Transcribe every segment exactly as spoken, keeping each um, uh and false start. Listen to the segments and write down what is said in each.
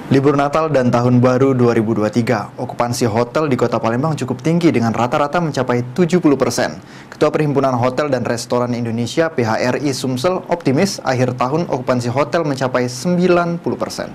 Libur Natal dan Tahun Baru dua ribu dua puluh tiga, okupansi hotel di Kota Palembang cukup tinggi dengan rata-rata mencapai tujuh puluh persen. Ketua Perhimpunan Hotel dan Restoran Indonesia P H R I Sumsel optimis akhir tahun okupansi hotel mencapai sembilan puluh persen.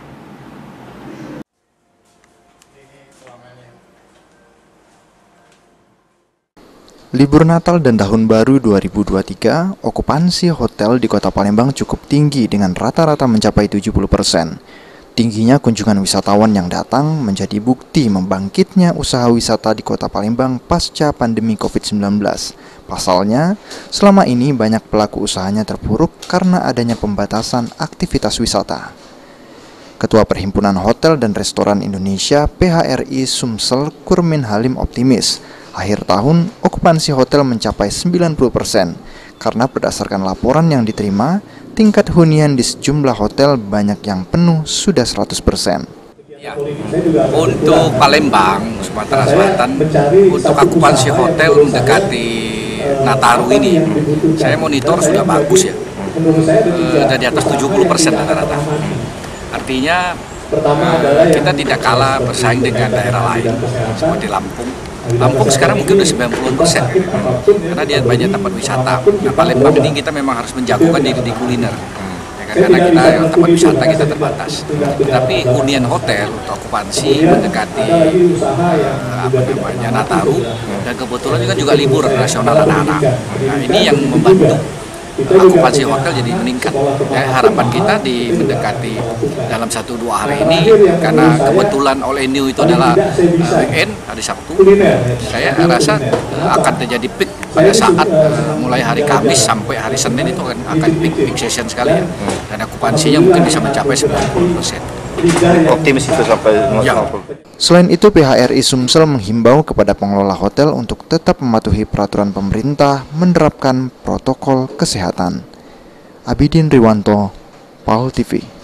Libur Natal dan Tahun Baru dua ribu dua puluh tiga, okupansi hotel di Kota Palembang cukup tinggi dengan rata-rata mencapai tujuh puluh persen. Tingginya kunjungan wisatawan yang datang menjadi bukti membangkitnya usaha wisata di Kota Palembang pasca pandemi covid sembilan belas. Pasalnya, selama ini banyak pelaku usahanya terpuruk karena adanya pembatasan aktivitas wisata. Ketua Perhimpunan Hotel dan Restoran Indonesia P H R I Sumsel Kurmin Halim optimis akhir tahun okupansi hotel mencapai sembilan puluh persen karena berdasarkan laporan yang diterima, tingkat hunian di sejumlah hotel banyak yang penuh sudah seratus persen. Ya, untuk Palembang, Sumatera Selatan, untuk okupansi hotel mendekati Nataru ini, saya monitor sudah bagus ya, sudah di atas tujuh puluh persen rata-rata. Artinya kita tidak kalah bersaing dengan daerah lain seperti Lampung. Lampung sekarang mungkin udah sembilan puluh persen karena dia banyak tempat wisata. Nah, Palembang ini kita memang harus menjagokan diri di kuliner. Ya kan? Karena kita tempat wisata kita terbatas. Tapi hunian hotel untuk okupansi mendekati uh, apa namanya Nataru, dan kebetulan juga juga libur nasional anak-anak. Nah, ini yang membantu okupansi hotel jadi meningkat. Ya, harapan kita di mendekati dalam satu dua hari ini, karena kebetulan All New itu adalah uh, weekend hari Sabtu, saya rasa uh, akan terjadi peak pada saat uh, mulai hari Kamis sampai hari Senin itu akan, akan peak peak session sekali ya. Dan okupansinya mungkin bisa mencapai sembilan puluh persen. Optimis itu sampai ya. Selain itu, P H R I Sumsel menghimbau kepada pengelola hotel untuk tetap mematuhi peraturan pemerintah menerapkan protokol kesehatan. Abidin Riwanto, Paul T V.